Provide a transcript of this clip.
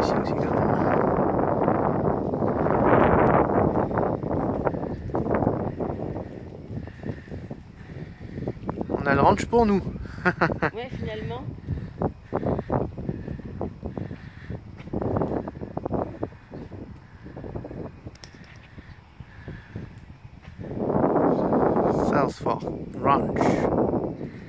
ici aussi quand même. On a le ranch pour nous. Ouais, finalement. South Fork Ranch.